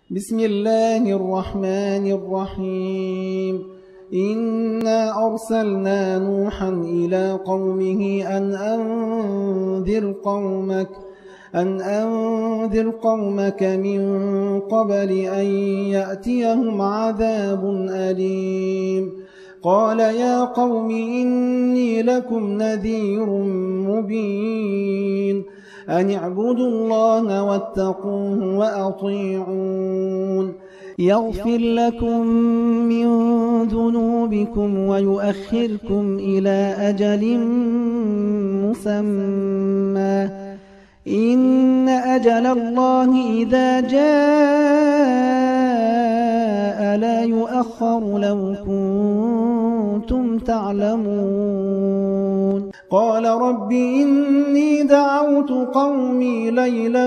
بسم الله الرحمن الرحيم. إنا أرسلنا نوحا إلى قومه أن أنذر قومك من قبل أن يأتيهم عذاب أليم. قال يا قوم إني لكم نذير مبين أن اعبدوا الله واتقوه وأطيعون يغفر لكم من ذنوبكم ويؤخركم إلى أجل مسمى إن أجل الله إذا جاء لا يؤخر لو كنتم تعلمون. قال رب إني دعوت قومي ليلا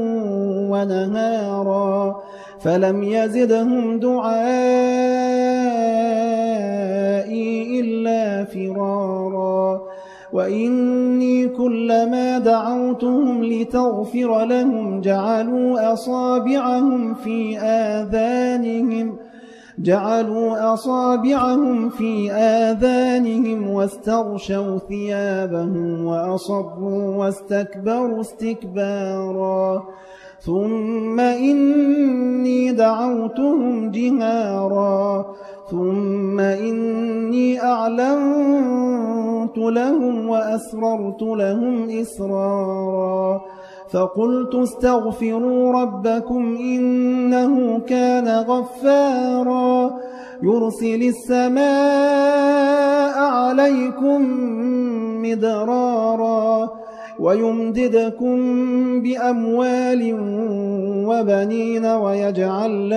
ونهارا فلم يزدهم دعائي إلا فرارا وإني كلما دعوتهم لتغفر لهم جعلوا أصابعهم في آذانهم واستغشوا ثيابهم وأصروا واستكبروا استكبارا ثم إني دعوتهم جهارا ثم إني أعلنت لهم وأسررت لهم إسرارا فقلت استغفروا ربكم إنه كان غفارا يرسل السماء عليكم مدرارا ويمددكم بأموال وبنين ويجعل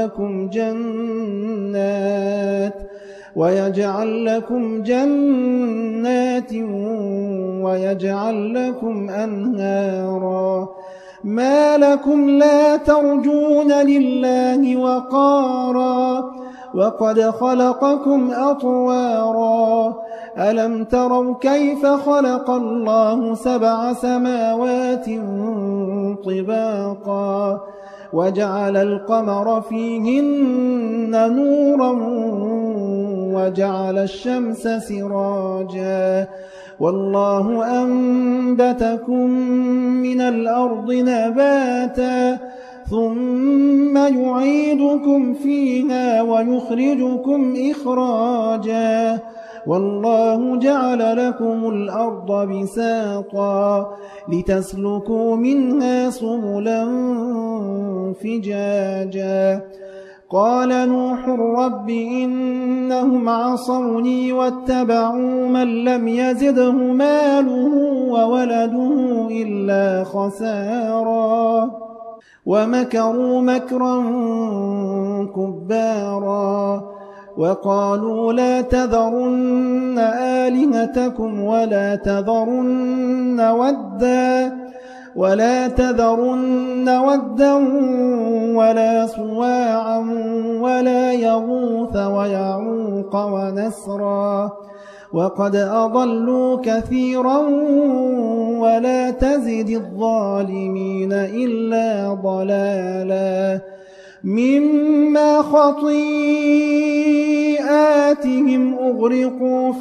لكم جنات ويجعل لكم أنهارا ما لكم لا ترجون لله وقارا وقد خلقكم أطوارا ألم تروا كيف خلق الله 7 سماوات طباقا وجعل القمر فيهن نورا وجعل الشمس سراجا والله أنبتكم من الأرض نباتا ثم يعيدكم فيها ويخرجكم إخراجا والله جعل لكم الأرض بساطا لتسلكوا منها سبلا فجاجا قال نوح رب إنهم عصوني واتبعوا من لم يزده ماله وولده إلا خسارا ومكروا مكرا كبارا وقالوا لا تذرن آلهتكم ولا تذرن ودا ولا سواعا ولا يغوث ويعوق ونسرا وقد أضلوا كثيرا ولا تزد الظالمين إلا ضلالا مما خطيئاتهم أغرقوا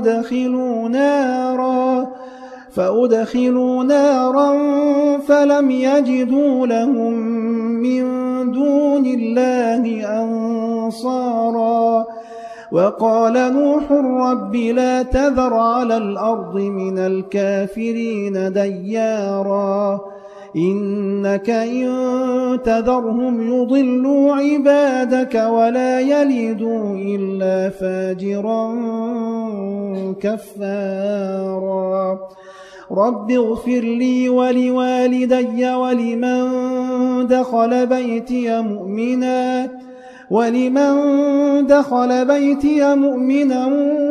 فأدخلوا نارا فلم يجدوا لهم من دون الله أنصارا وقال نوح رب لا تذر على الأرض من الكافرين ديارا إنك إن تذرهم يضلوا عبادك ولا يلدوا إلا فاجرا كفارا رب اغفر لي ولوالدي ولمن دخل بيتي مؤمنا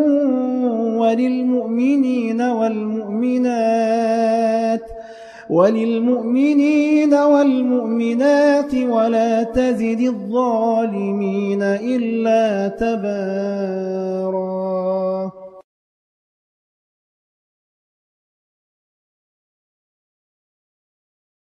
وللمؤمنين والمؤمنات ولا تزد الظالمين إلا تبارا